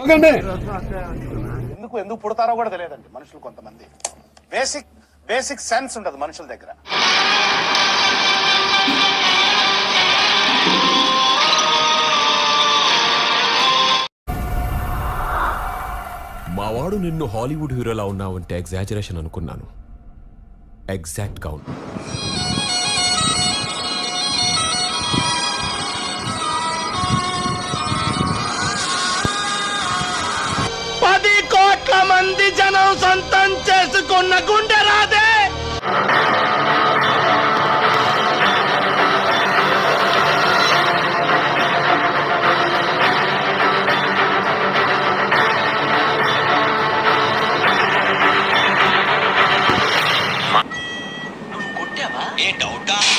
ఎందుకు పుడతారో కూడా తెలియదండి మనుషులు. కొంతమంది బేసిక్ సెన్స్ ఉండదు మనుషుల దగ్గర. మావాడు నిన్ను హాలీవుడ్ హీరోలా ఉన్నావంటే ఎగ్జాజరేషన్ అనుకున్నాను. ఎగ్జాక్ట్ గా ఉన్నా. మంది జనం సొంతం చేసుకున్న గుండె రాదే. నువ్వు కొట్టావా? ఏ డౌటా?